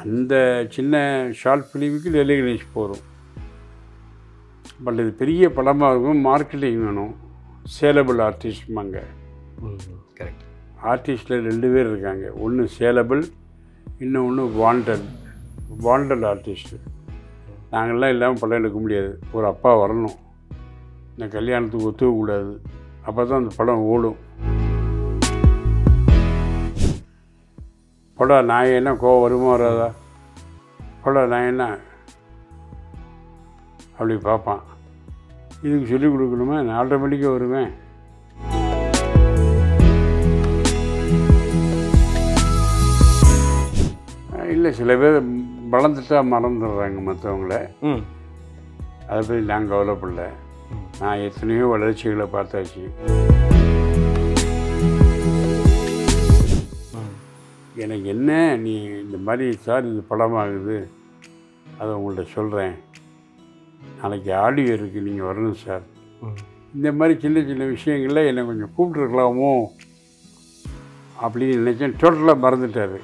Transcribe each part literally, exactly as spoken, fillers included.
அந்த சின்ன ஷார்ட் ஃபிலிமுக்கு டெல்லி கணேஷ் போகிறோம். பட் இது பெரிய படமாக இருக்கும், மார்க்கெட்டிங் வேணும், சேலபிள் ஆர்டிஸ்ட்மாங்க. கரெக்ட். ஆர்டிஸ்டில் ரெண்டு பேர் இருக்காங்க, ஒன்று சேலபிள், இன்னொன்று வாண்டட். வாண்டட் ஆர்டிஸ்ட்டு நாங்கள்லாம் இல்லாமல் படம் எடுக்க முடியாது. ஒரு அப்பா வரணும், இந்த கல்யாணத்துக்கு ஒத்துக்கக்கூடாது, அப்போ தான் அந்த படம் ஓடும். படம் நான் என்ன கோவம் வருமா வராதா, படம் நான் என்ன அப்படி பார்ப்பான். இதுக்கு சொல்லிக் கொடுக்கணுமே, நான் ஆட்டோமேட்டிக்காக வருவேன். இல்லை, சில பேர் வளர்ந்துட்டா மறந்துடுறாங்க மற்றவங்கள. அதை பற்றி நான் கவலைப்படல. நான் எத்தனையோ வளர்ச்சிகளை பார்த்தாச்சு. எனக்கு என்ன, நீ இந்த மாதிரி சார் இது படமாகுது, அதை உங்கள்கிட்ட சொல்கிறேன், நாளைக்கு ஆடியோ இருக்குது, நீங்கள் வரணும் சார். இந்த மாதிரி சின்ன சின்ன விஷயங்களில் என்னை கொஞ்சம் கூப்பிட்டுருக்கலாமோ அப்படின்னு நினச்சேன். டோட்டலாக மறந்துட்டார்.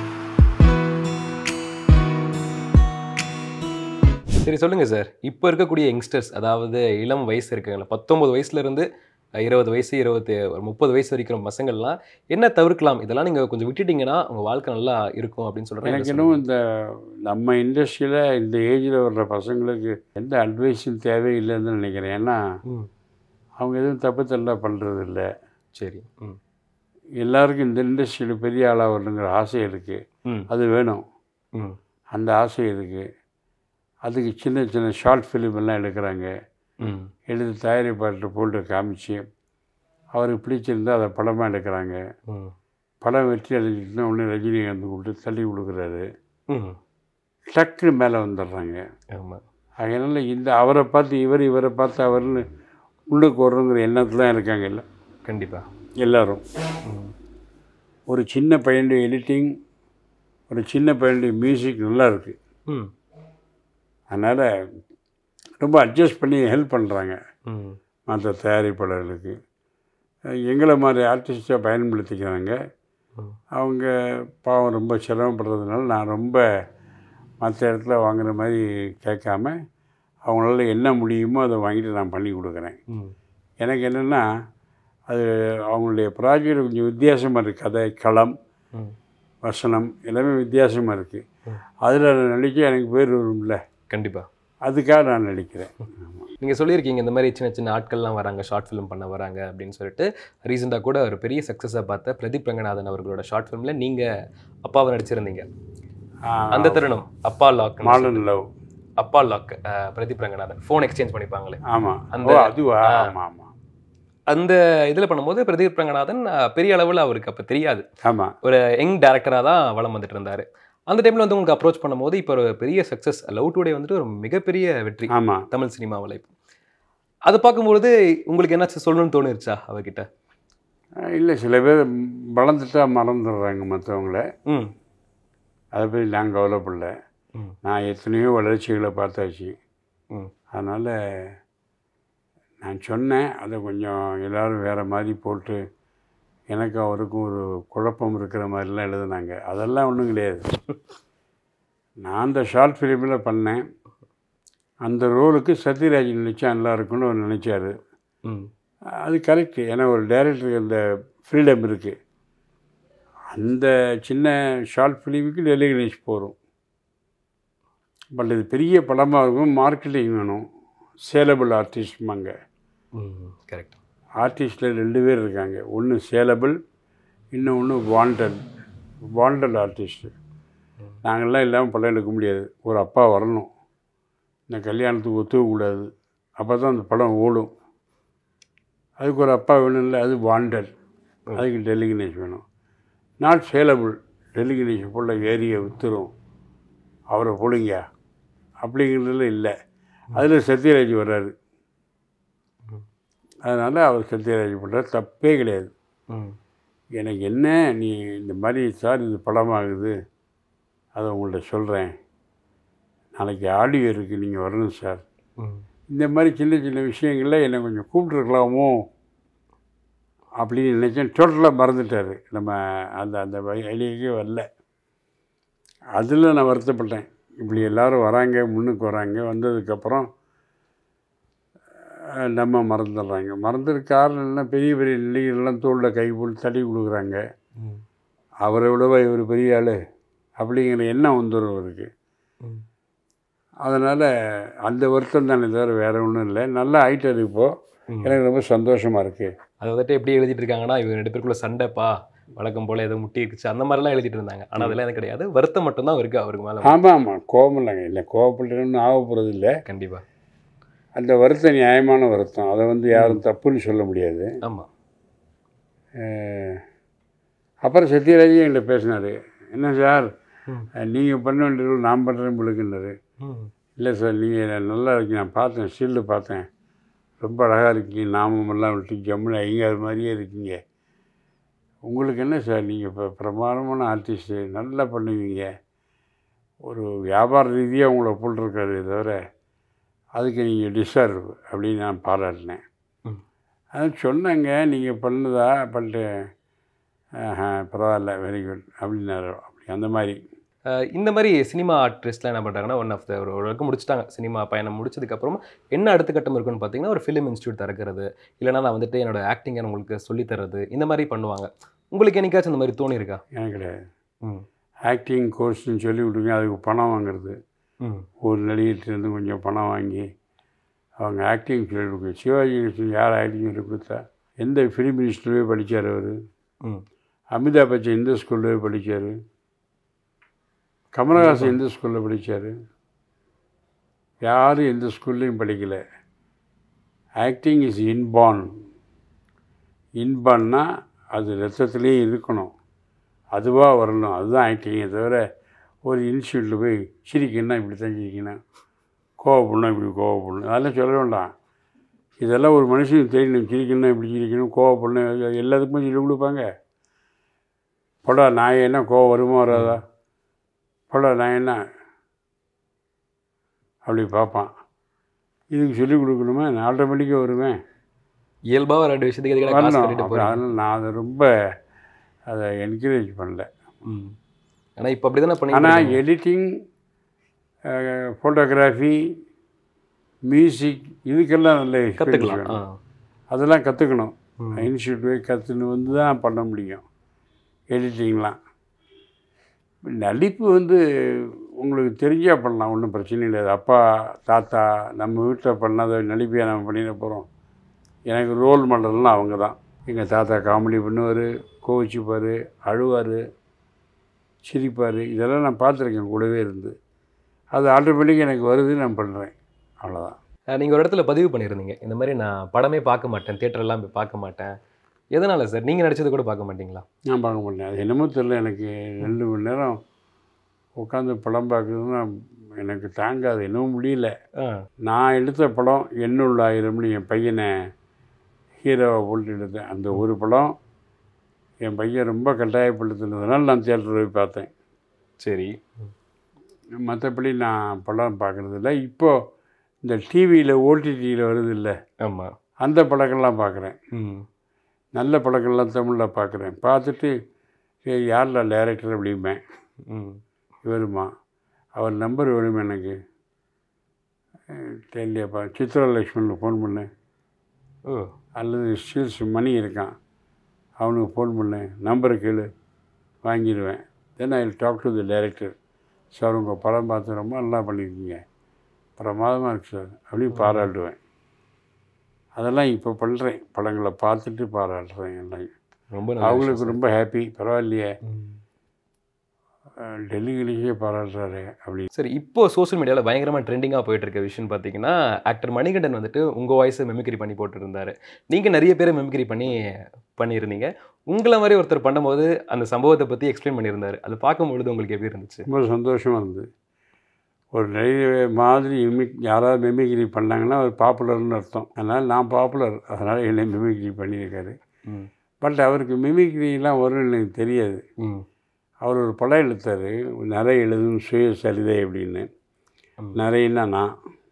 சரி, சொல்லுங்கள் சார். இப்போ இருக்கக்கூடிய யங்ஸ்டர்ஸ், அதாவது இளம் வயசு இருக்குங்களா, பத்தொம்பது வயசுலேருந்து இருபது வயசு இருபத்தி ஒரு முப்பது வயசு வரைக்கும் பசங்கள்லாம் என்ன தவிர்க்கலாம், இதெல்லாம் நீங்கள் கொஞ்சம் விட்டுட்டிங்கன்னா உங்கள் வாழ்க்கை நல்லா இருக்கும் அப்படின்னு சொல்கிறேன். எனக்கு இன்னும் இந்த நம்ம இண்டஸ்ட்ரியில் இந்த ஏஜில் வர்ற பசங்களுக்கு எந்த அட்வைஸும் தேவையில்லைன்னு நினைக்கிறேன். ஏன்னா அவங்க எதுவும் தப்பு தண்டா பண்ணுறது இல்லை. சரி. ம் எல்லாருக்கும் இந்த இண்டஸ்ட்ரியில் பெரிய ஆளாக வரணுங்கிற ஆசை இருக்குது, அது வேணும். அந்த ஆசை இருக்குது. அதுக்கு சின்ன சின்ன ஷார்ட் ஃபிலிம் எல்லாம் எடுக்கிறாங்க. எடுத்து தயாரிப்பாளர்கிட்ட போட்டு காமிச்சு அவருக்கு பிடிச்சிருந்தால் அதை படமாக எடுக்கிறாங்க. படம் வெற்றி அடைஞ்சிட்டுனா உடனே ரஜினிகாந்த் கூப்பிட்டு தள்ளி கொடுக்குறாரு, டக்குன்னு மேலே வந்துடுறாங்க. அதனால் இந்த அவரை பார்த்து இவர், இவரை பார்த்து அவர்னு உள்ளுக்கு வரணுங்கிற எண்ணத்தில் தான் இருக்காங்க. இல்லை, கண்டிப்பாக எல்லோரும். ஒரு சின்ன பையனுடைய எடிட்டிங், ஒரு சின்ன பையனுடைய மியூசிக் நல்லா இருக்குது. அதனால் ரொம்ப அட்ஜஸ்ட் பண்ணி ஹெல்ப் பண்ணுறாங்க மற்ற தயாரிப்பாளர்களுக்கு. எங்களை மாதிரி ஆர்டிஸ்ட்டை பயன்படுத்திக்கிறாங்க. அவங்க பாவம் ரொம்ப சிரமப்படுறதுனால நான் ரொம்ப மற்ற இடத்துல வாங்குகிற மாதிரி கேட்காம அவங்களால என்ன முடியுமோ அதை வாங்கிட்டு நான் பண்ணி கொடுக்குறேன். எனக்கு என்னென்னா, அது அவங்களுடைய ப்ராஜெக்ட் கொஞ்சம் வித்தியாசமாக இருக்குது. கதை, களம், வசனம் எல்லாமே வித்தியாசமாக இருக்குது. அதில் நடிக்க எனக்கு பேர் வரும்ல. கண்டிப்பாக, அதுக்காக நான் நடிக்கிறேன். நீங்கள் சொல்லியிருக்கீங்க இந்த மாதிரி சின்ன சின்ன ஆட்கள்லாம் வராங்க, ஷார்ட் ஃபிலிம் பண்ண வராங்க அப்படின்னு சொல்லிட்டு. ரீசெண்டாக கூட ஒரு பெரிய சக்ஸஸாக பார்த்த பிரதீப் ரங்கநாதன் அவர்களோட ஷார்ட் ஃபிலிமில் நீங்கள் அப்பாவை நடிச்சிருந்தீங்க. அந்த தருணம் அப்பா லாக், மாலர் லவ், அப்பா lock, Pradeep Ranganathan phone exchange பண்ணிப்பாங்களே. ஆமாம், அந்த அதுவா? ஆமாம் ஆமாம். அந்த இதில் பண்ணும்போது பிரதீப் ரங்கநாதன் பெரிய அளவில் அவருக்கு அப்போ தெரியாது. ஆமாம், ஒரு யங் டேரக்டராக தான் வளம் வந்துட்டு இருந்தார். அந்த டைமில் வந்து உங்களுக்கு அப்ரோச் பண்ணும்போது இப்போ ஒரு பெரிய சக்ஸஸ், லவ் டுடே வந்துட்டு ஒரு மிகப்பெரிய வெற்றி ஆமாம் தமிழ் சினிமாவில். அதை பார்க்கும்பொழுது உங்களுக்கு என்னாச்சும் சொல்லணும்னு தோணுருச்சா அவர்கிட்ட? இல்லை, சில பேர் வளர்ந்துட்டா மறந்துடுறாங்க மற்றவங்கள. ம் அதை பற்றி நான் கவலைப்படல. நான் எத்தனையோ வளர்ச்சிகளை பார்த்தாச்சு. ம் அதனால் நான் சொன்னேன், அதை கொஞ்சம் எல்லோரும் வேறு மாதிரி போட்டு எனக்கு அவருக்கும் ஒரு குழப்பம் இருக்கிற மாதிரிலாம் எழுதுனாங்க. அதெல்லாம் ஒன்றும் கிடையாது. நான் அந்த ஷார்ட் ஃபிலிமில் பண்ணேன். அந்த ரோலுக்கு சத்யராஜ் நினச்சா நல்லா இருக்குன்னு அவர் நினச்சார். அது கரெக்டு. ஏன்னா ஒரு டைரக்டருக்கு அந்த ஃப்ரீடம் இருக்குது. அந்த சின்ன ஷார்ட் ஃபிலிமுக்கு டெல்லி கணேஷ் போகிறோம். பட் இது பெரிய படமாக இருக்கும், மார்க்கெட்டிங் வேணும், சேலபிள் ஆர்டிஸ்ட்மாங்க. கரெக்ட். ஆர்டிஸ்டில் ரெண்டு பேர் இருக்காங்க, ஒன்று சேலபிள், இன்னொன்று வாண்டட். வாண்டட் ஆர்டிஸ்ட்டு நாங்கள்லாம் இல்லாமல் படம் எடுக்க முடியாது. ஒரு அப்பா வரணும், இந்த கல்யாணத்துக்கு ஒத்துக்கக்கூடாது, அப்போ தான் அந்த படம் ஓடும். அதுக்கு ஒரு அப்பா வேணும் இல்லை, அது வாண்டட். அதுக்கு டெல்லி கணேஷ் வேணும். Not saleable. டெல்லி கணேஷ் போல் ஏரியை விற்றுரும், அவரை போடுங்க அப்படிங்கிறதுல இல்லை. அதில் சத்யராஜ் வர்றாரு. அதனால் அவர் சத்யராஜ் பண்ணுறாரு, தப்பே கிடையாது. எனக்கு என்ன, நீ இந்த மாதிரி சார் இது படமாகுது, அதை உங்கள்கிட்ட சொல்கிறேன், நாளைக்கு ஆடியோ இருக்குது, நீங்கள் வரணும் சார். இந்த மாதிரி சின்ன சின்ன விஷயங்களில் என்னை கொஞ்சம் கூப்பிட்டுருக்கலாமோ அப்படின்னு நினச்சேன். டோட்டலாக மறந்துட்டார். நம்ம அந்த அந்த ஐடியாக்கே வரல. அதில் நான் வருத்தப்பட்டேன். இப்படி எல்லோரும் வராங்க, முன்னுக்கு வராங்க, வந்ததுக்கப்புறம் நம்ம மறந்துடுறாங்க. மறந்துட்டு காரணம் என்ன, பெரிய பெரிய நடிகர்கள்லாம் தோளில் கை போட்டு தட்டி கொடுக்குறாங்க. அவரை விடவா இவர் பெரிய ஆள் அப்படிங்கிற எண்ணம் வந்துடும் அவருக்கு. அதனால் அந்த வருத்தம் தானே தவிர வேறு ஒன்றும் இல்லை. நல்லா ஆயிட்டார் இப்போது. எனக்கு ரொம்ப சந்தோஷமாக இருக்குது. அதை வந்துட்டு எப்படி எழுதிட்டு இருக்காங்கன்னா, இவங்க ரெண்டு பேருக்குள்ள சண்டைப்பா, வழக்கம் போல் ஏதோ முட்டி இருக்குச்சு, அந்த மாதிரிலாம் எழுதிட்டு இருந்தாங்க. ஆனால் அதெல்லாம் எனக்கு கிடையாது. வருத்தம் மட்டும்தான் இருக்குது அவருக்கு மேலே. ஆமாம் ஆமாம், கோபம் இல்லைங்க. இல்லை, கோபப்பட்டுன்னு ஆக போகிறது இல்லை. கண்டிப்பாக அந்த வருத்தம் நியாயமான வருத்தம். அதை வந்து யாரும் தப்புன்னு சொல்ல முடியாது. ஆமாம். அப்புறம் சத்யராஜே என்கிட்ட பேசினார். என்ன சார், நீங்கள் பண்ண வேண்டியது நான் பண்ணுறேன் பிள்ளைக்குன்னாரு. இல்லை சார், நீங்கள் நல்லா இருக்கீங்க, நான் பார்த்தேன், ஸ்டில்லு பார்த்தேன், ரொம்ப அழகாக இருக்கீங்க, நாமமெல்லாம் விட்டு ஜம்முன்னு ஐயாறு மாதிரியே இருக்கீங்க. உங்களுக்கு என்ன சார், நீங்கள் இப்போ பிரமாதமான ஆர்டிஸ்ட்டு, நல்லா பண்ணுவீங்க, ஒரு வியாபார ரீதியாக உங்களை போட்டிருக்காரு தவிர அதுக்கு நீங்கள் டிசர்வ் அப்படின்னு நான் பாராட்டினேன். அது சொன்னாங்க, நீங்கள் பண்ணுதா பண்ணிட்டு பரவாயில்ல, வெரி குட் அப்படின்னாரு. அப்படி அந்த மாதிரி இந்த மாதிரி சினிமா ஆர்டிஸ்ட்லாம் என்ன பண்ணுறாங்கன்னா, ஒன் ஆஃப் த ஒரு ஒர்க்கு முடிச்சுட்டாங்க. சினிமா பயணம் முடிச்சதுக்கப்புறம் என்ன அடுத்த கட்டம் இருக்குன்னு பார்த்தீங்கன்னா, ஒரு ஃபிலிம் இன்ஸ்டியூட் திறக்கிறது, இல்லைனா நான் வந்துட்டு என்னோட ஆக்டிங்கை உங்களுக்கு சொல்லித்தரது, இந்த மாதிரி பண்ணுவாங்க. உங்களுக்கு என்னைக்காச்சும் அந்த மாதிரி தோணி இருக்கா? எனக்கு கிடையாது. ம் ஆக்டிங் கோர்ஸ்ன்னு சொல்லி விட்டுங்க, அதுக்கு பணம் வாங்குறது. ம் ஒரு நடிகர்கிட்டருந்து கொஞ்சம் பணம் வாங்கி அவங்க ஆக்டிங் சொல்லி கொடுக்க. சிவாஜி கணேசன் யார் ஆக்டிங் சொல்லி கொடுத்தா? எந்த ஃபிலிம் இன்ஸ்டியூட்லேயே படித்தார் அவர். ம் அமிதாப் பச்சன் எந்த ஸ்கூல்லேயே படித்தார்? கமலஹாசன் எந்த ஸ்கூலில் படித்தார்? யாரும் எந்த ஸ்கூல்லையும் படிக்கலை. Acting is inborn. இன்பார்ன்னா அது ரத்தத்துலேயே இருக்கணும், அதுவாக வரணும், அதுதான் ஆக்டிங்கை தவிர ஒரு இன்ஸ்டியூட்டில் போய் சிரிக்கணும்னா இப்படி தான் சிரிக்கணும், கோவப்படணும் இப்படி கோவப்படணும், அதெல்லாம் சொல்ல வேண்டாம். இதெல்லாம் ஒரு மனுஷனுக்கு தெரியணும். சிரிக்கணும்னா இப்படி சிரிக்கணும், கோவப்படணும், எல்லாத்துக்குமே சொல்லி கொடுப்பாங்க. போடா நான் என்ன கோவம் வருமா வராதா, போடா நான் என்ன அப்படி பார்ப்பான். இதுக்கு சொல்லிக் கொடுக்கணுமே, நான் ஆட்டோமேட்டிக்காக வருவேன், இயல்பாக ரெண்டு விஷயத்துக்கு வரணும். அதனால் நான் அதை ரொம்ப அதை என்கரேஜ் பண்ணல. ம் ஆனால் இப்போ அப்படி தானே பண்ணி. ஆனால் எடிட்டிங், ஃபோட்டோகிராஃபி, மியூசிக் இதுக்கெல்லாம் நல்ல கற்றுக்கலாம். அதெல்லாம் கற்றுக்கணும். இன்ஸ்டியூட் போய் கற்றுன்னு வந்து தான் பண்ண முடியும் எடிட்டிங்லாம். நடிப்பு வந்து உங்களுக்கு தெரிஞ்சால் பண்ணலாம், ஒன்றும் பிரச்சனை இல்லை. அப்பா தாத்தா நம்ம வீட்டில் பண்ணாத நடிப்பையாக நம்ம பண்ணிட போகிறோம். எனக்கு ரோல் மாடல்லாம் அவங்க தான். எங்கள் தாத்தா காமெடி பண்ணுவார், கோவிச்சுப்பார், அழுவார், சிரிப்பார், இதெல்லாம் நான் பார்த்துருக்கேன் கூடவே இருந்து. அது ஆட்டோமேட்டிக்காக எனக்கு வருது, நான் பண்ணுறேன், அவ்வளோதான். நீங்கள் ஒரு இடத்துல பதிவு பண்ணியிருந்தீங்க, இந்த மாதிரி நான் படமே பார்க்க மாட்டேன், தியேட்டர்லாம் போய் பார்க்க மாட்டேன். எதனால் சார்? நீங்கள் நடித்தது கூட பார்க்க மாட்டிங்களா? நான் பார்க்க மாட்டேன். அது என்னமோ தெரியல, எனக்கு ரெண்டு மணி நேரம் உட்காந்து படம் பார்க்குறதுன்னா எனக்கு தாங்காது, என்னமோ முடியல. நான் எடுத்த படம் எண்ணுள்ள ஆயிரம்னு என் பையனை ஹீரோவை போட்டு எடுத்தேன். அந்த ஒரு படம் என் பையன் ரொம்ப கட்டாயப்படுத்தினதுனால நான் தியேட்டர் போய் பார்த்தேன். சரி. மற்றபடி நான் படம் பார்க்குறதில்ல. இப்போது இந்த டிவியில் ஓடிடியில் வருது இல்லை, ஆமாம், அந்த படங்கள்லாம் பார்க்குறேன். நல்ல படங்கள்லாம் தமிழில் பார்க்குறேன். பார்த்துட்டு சரி யாரில் டைரக்டர் அப்படிம்பேன். இவருமா, அவர் நம்பர் வேணுமே எனக்கு, தெரியலையாப்பா, சித்ரலக்ஷ்மணில் ஃபோன் பண்ணேன், ஓ அல்லது ஸ்டீல்ஸ் மணி இருக்கான் அவனுக்கு ஃபோன் பண்ணேன், நம்பரை கேளு, வாங்கிடுவேன். Then I will talk to the director. Sir உங்கள் படம் பார்த்து ரொம்ப நல்லா பண்ணியிருக்கீங்க, பிரமாதமாக இருக்குது சார் அப்படின்னு பாராட்டுவேன். அதெல்லாம் இப்போ பண்ணுறேன், படங்களை பார்த்துட்டு பாராட்டுறேன் எல்லாம். ரொம்ப அவங்களுக்கு ரொம்ப ஹாப்பி, பரவாயில்லையே டெல்லியிலேயே பாராட்டுறாரு அப்படின்னு. சரி, இப்போது சோஷியல் மீடியாவில் பயங்கரமாக ட்ரெண்டிங்காக போயிட்டு இருக்க விஷயம் பார்த்தீங்கன்னா, ஆக்டர் மணிகண்டன் வந்துட்டு உங்கள் வாய்ஸை மெமிக்ரி பண்ணி போட்டுருந்தார். நீங்கள் நிறைய பேரை மெமிக்ரி பண்ணி பண்ணியிருந்தீங்க. உங்களை மாதிரி ஒருத்தர் பண்ணும்போது அந்த சம்பவத்தை பற்றி எக்ஸ்பிளைன் பண்ணியிருந்தார். அது பார்க்கும்பொழுது உங்களுக்கு எப்படி இருந்துச்சு? ரொம்ப சந்தோஷமாக இருந்தது. ஒரு நிறைய மாதிரி மிமிக் யாராவது மெமிக்ரி பண்ணாங்கன்னா அவர் பாப்புலர்னு அர்த்தம். அதனால் நான் பாப்புலர், அதனால் என்னை மெமிக்ரி பண்ணியிருக்காரு. பட் அவருக்கு மிமிக்ரிலாம் வரும்னு எனக்கு தெரியாது. அவர் ஒரு படம் எழுத்தார், நிறைய எழுதும் சுயசரிதை அப்படின்னு. நிறையன்னா நான்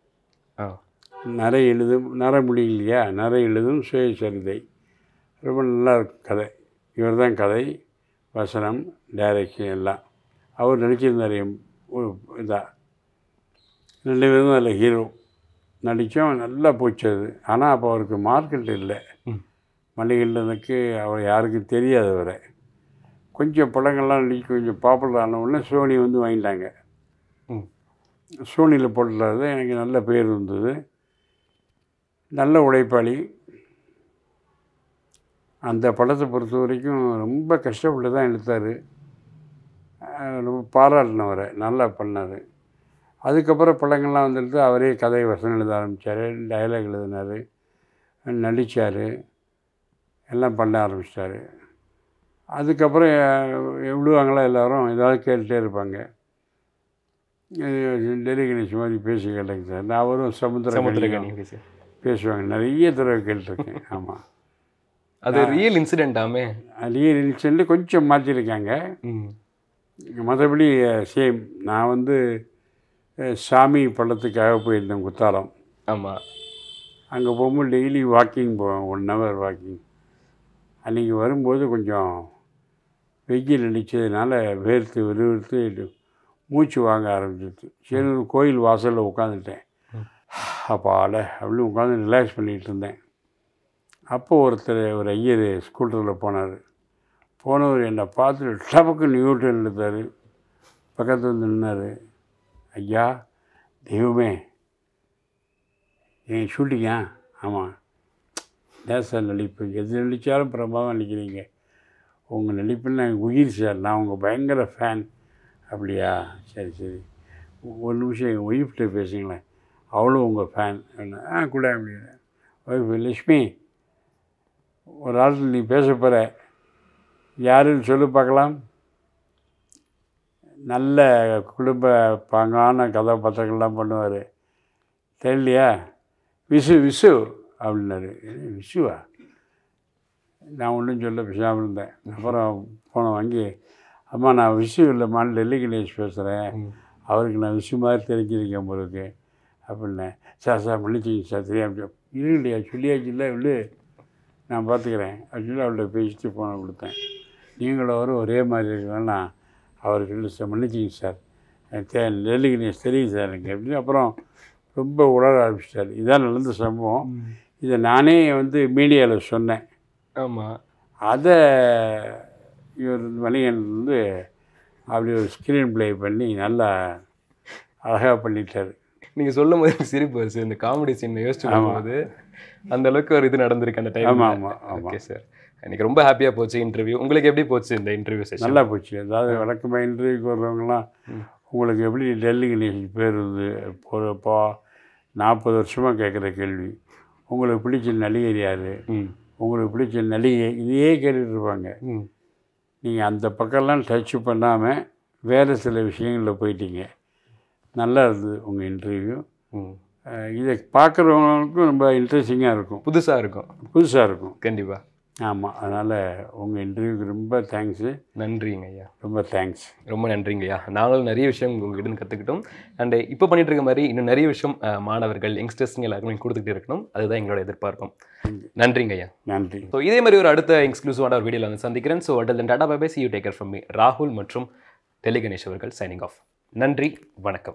நிறைய எழுதும் நிற முடியலையா, நிறைய எழுதும் சுயசரிதை. ரொம்ப நல்லா கதை. இவர் தான் கதை, வசனம், டைரக்ஷன் எல்லாம். அவர் நடிச்சிருந்தார் ஒரு இதாக, ரெண்டு பேரும் அதில் ஹீரோ நடித்தோம். நல்லா போச்சு அது. ஆனால் அப்போ அவருக்கு மார்க்கெட் இல்லை. மணிகண்டனுக்கு அவர் யாருக்கும் தெரியாது. அவரை கொஞ்சம் படங்கள்லாம் நடிச்சு கொஞ்சம் பாப்புலர் ஆன உடனே சோனி வந்து வாங்கிட்டாங்க. சோனியில் போட்டுறது எனக்கு நல்ல பேர் இருந்தது. நல்ல உழைப்பாளி. அந்த படத்தை பொறுத்த வரைக்கும் ரொம்ப கஷ்டப்பட்டு தான் எடுத்தார். ரொம்ப பாராட்டினவரை, நல்லா பண்ணார். அதுக்கப்புறம் படங்கள்லாம் வந்துட்டு அவரே கதை வசனம் எழுத ஆரம்பித்தார், டயலாக் எழுதினார், நடித்தார், எல்லாம் பண்ண ஆரம்பிச்சிட்டாரு. அதுக்கப்புறம் விடுவாங்களா எல்லோரும் ஏதாவது கேட்டுகிட்டே இருப்பாங்க. டெல்லி கணேஷ் மாதிரி பேசி கேட்டேங்க சார். நான் அவரும் சமுத்திரக்கணி பேசுவாங்க, நிறைய தடவை கேட்டிருக்கேன். ஆமாம், அது ரியல் இன்சிடென்ட்டாமே. ரியல் இன்சிடென்ட்டு கொஞ்சம் மாற்றிருக்காங்க. மற்றபடி சேம். நான் வந்து சாமி படத்துக்காக போயிருந்தேன் குத்தாலம். ஆமாம். அங்கே போகும்போது டெய்லி வாக்கிங் போவேன், ஒன் ஹவர் வாக்கிங். அன்றைக்கி வரும்போது கொஞ்சம் வெயில் அடித்ததுனால வேர்த்து விறுவிறுத்து மூச்சு வாங்க ஆரம்பிச்சிருச்சு. சரி, ஒரு கோயில் வாசலில் உட்காந்துட்டேன். அப்பாட அப்படின்னு உட்காந்து ரிலாக்ஸ் பண்ணிகிட்டு இருந்தேன். அப்போது ஒருத்தர், ஒரு ஐயர் ஸ்கூட்டரில் போனார். போனவர் என்னை பார்த்துட்டு டபக்கு நியூட்டன் எடுத்தார். பக்கத்தில் வந்து நின்னார். ஐயா, தெய்வமே, என் ஷூட்டிங்கா? ஆமாம். ஏன் சார் நடிப்பு, எது நடித்தாலும் பிரமாதம் நடிக்கிறீங்க, உங்கள் நடிப்புன்னு நான் உயிர் சார், நான் உங்கள் பயங்கர ஃபேன். அப்படியா, சரி சரி, ஒரு நிமிஷம் எங்கள் ஒய்ஃப்கிட்ட பேசுங்களேன், அவளும் உங்கள் ஃபேன். ஆ கூட அப்படின்னு. ஒய்ஃப், லட்சுமி, ஒரு ஆள் நீ பேச போகிற, யாருன்னு சொல்லு பார்க்கலாம். நல்ல குடும்ப பாங்கான கதாபாத்திரங்கள்லாம் பண்ணுவார், தெரியலையா? விசு விசு அப்படின்னாரு. விசுவா? நான் ஒன்றும் சொல்ல பேசாமல் இருந்தேன். அப்புறம் போன வாங்கி, அம்மா நான் விசு இல்லைம்மான்னு டெல்லி கணேஷ் பேசுகிறேன், அவருக்கு நான் விசு மாதிரி தெரிஞ்சிருக்கேன் போலுக்கு அப்படின்னேன். சார் சார் மன்னிச்சிங்க சார், தெரியாமல் இருக்கு இல்லையா, சொல்லியாச்சு இல்லை விடு, நான் பார்த்துக்கிறேன் அப்படின்னு அவள்கிட்ட பேசிட்டு போன கொடுத்தேன். நீங்களும் அவரும் ஒரே மாதிரி இருக்கணும்னா அவருக்கு இல்லை சார், மன்னிச்சிங்க சார், தே டெல்லி கணேஷ் தெரியும் சார் எனக்கு அப்படின்னு. அப்புறம் ரொம்ப உணர ஆரம்பிச்சிட்டார். இதான் நடந்த சம்பவம். இதை நானே வந்து மீடியாவில் சொன்னேன். ஆமாம். அதை இவர் மணிகன் வந்து அப்படி ஒரு ஸ்க்ரீன் ப்ளே பண்ணி நல்லா அழகாக பண்ணிட்டார். நீங்கள் சொல்லும் போது சிரிப்பு வருது. இந்த காமெடி சீன் யோசிச்சு போகும்போது அந்த அளவுக்கு ஒரு இது நடந்திருக்கு அந்த டைம். ஆமாம் ஆமாம் ஆமாம். ஓகே சார், எனக்கு ரொம்ப ஹாப்பியாக போச்சு இன்டர்வியூ. உங்களுக்கு எப்படி போச்சு இந்த இன்டர்வியூ செஷன்? நல்லா போச்சு. அதாவது வழக்கமாக இன்டர்வியூக்கு வர்றவங்களாம் உங்களுக்கு எப்படி டெல்லி கணேஷ் பேர் வந்து போகிறப்போ நாற்பது வருஷமாக கேட்குற கேள்வி, உங்களுக்கு பிடிச்ச நடிகர் யார், உங்களுக்கு பிடிச்ச நடிகை, இதையே கேட்டுட்ருப்பாங்க. நீங்கள் அந்த பக்கம்லாம் டச் பண்ணாமல் வேறு சில விஷயங்களில் போயிட்டீங்க. நல்லா இருந்தது உங்கள் இன்டர்வியூ. இதை பார்க்குறவங்களுக்கும் ரொம்ப இன்ட்ரெஸ்டிங்காக இருக்கும், புதுசாக இருக்கும் புதுசாக இருக்கும் கண்டிப்பாக. ஆமாம், அதனால் உங்கள் இன்டர்வியூக்கு ரொம்ப தேங்க்ஸு. நன்றிங்க ஐயா, ரொம்ப தேங்க்ஸ். ரொம்ப நன்றிங்க ஐயா. நாங்களும் நிறைய விஷயம் உங்ககிட்ட கற்றுக்கிட்டோம். அண்டு இப்போ பண்ணிட்டு இருக்க மாதிரி இன்னும் நிறைய விஷயம் மாணவர்கள், யங்ஸ்டர்ஸுங்க எல்லாருக்குமே கொடுத்துக்கிட்டு இருக்கணும். அதுதான் எங்களோட எதிர்பார்க்கும். நன்றிங்க ஐயா. நன்றி. ஸோ இதே மாதிரி ஒரு அடுத்த எக்ஸ்க்ளூசிவான ஒரு வீடியோவில் வந்து சந்திக்கிறேன். So until then tata bye bye, see you take care from me ராகுல் மற்றும் டெல்லி கணேஷ் அவர்கள் சைனிங் ஆஃப். நன்றி, வணக்கம்.